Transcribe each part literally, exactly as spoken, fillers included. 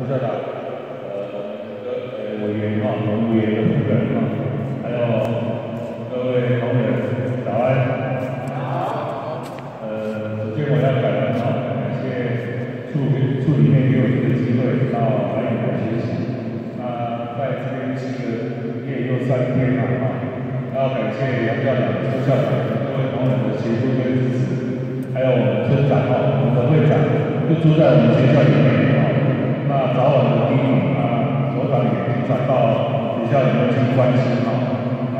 副社长，呃，各呃委员哈，农务员的副人哈，还有各位同仁，早安。呃，首先我要感恩哈，感谢处处里面给我这个机会到来你来学习。那在这边七个月又三天了哈，要感谢杨校长、周校长各位同仁的协助跟支持，还有我们村长哈，我们的会长就住在我们学校里面哈。那早晚的叮咛啊，所长也经常到学校里面去关心哈。那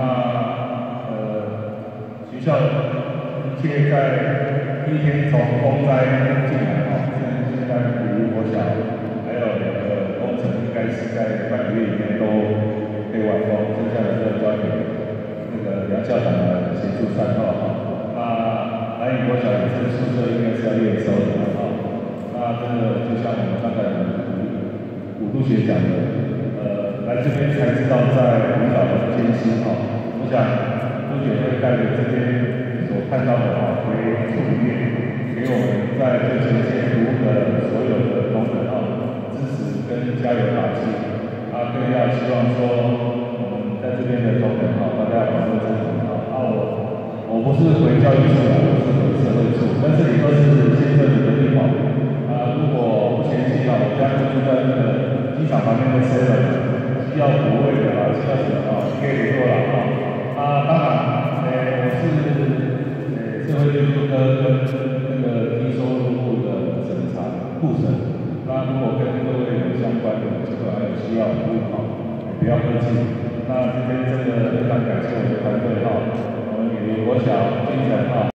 呃，学校一切在第一天从风灾进来哈，现在现在比如国小还有两个工程应该是在半个月里面都可以完工，剩下的就交给那个梁校长的协助善后哈。那南屿国小也是宿舍应该是要验收的哈。那真的就像我们刚才古杜学讲的，呃，来这边才知道在舞蹈的艰辛哈。我想杜学会带着这边所看到的哈，回处里面给我们在最前线服务的所有的同仁哈，支持跟加油打气。啊，更要希望说我们在这边的同仁哈，大家要保护自己哈。啊，我我不是回教育处的，我是回社会处，但是也都是县政府的地方。啊，如果不嫌弃啊，我家就住在那个机场旁边的 seven， 需要补位的啊，需要什么啊，可以联络了啊。啊，当然，诶、我是诶、社会局处科跟那个低收入户的审查部审。那如果跟各位有相关的这个还有需要服务哈，也不要客气。那这边真的非常感谢我们的团队哈，我们也有国小精神哈。